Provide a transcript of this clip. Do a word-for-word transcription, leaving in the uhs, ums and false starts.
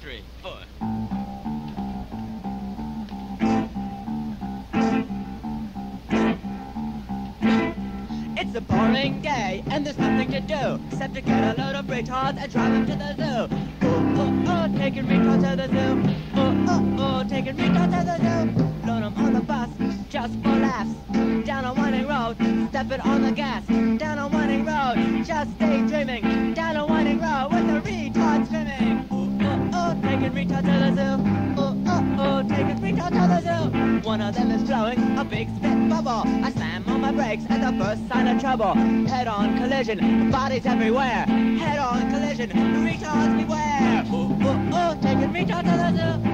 three, four. It's a boring day, and there's nothing to do except to get a load of retards and drive them to the zoo. Oh, oh, oh, taking retards to the zoo. Oh, oh, oh, taking retards to the zoo. Load them on the bus, just for laughs. Down a winding road, stepping on the gas. Down a winding road, just daydreaming. Down a winding road with the retards swimming. Oh, oh, oh, taking retards to the zoo. Oh, oh, oh, taking retards to the zoo. One of them is blowing a big spit bubble. I slam on my brakes at the first sign of trouble. Head-on collision, bodies everywhere. Head-on collision, retards beware. Oh, oh, oh, taking retards to the zoo.